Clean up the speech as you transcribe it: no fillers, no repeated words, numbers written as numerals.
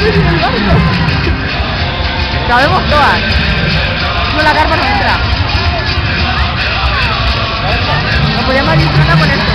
estoy en el barco. Cabemos todas. No, la carpa no entra. No podíamos disfrutar con esto.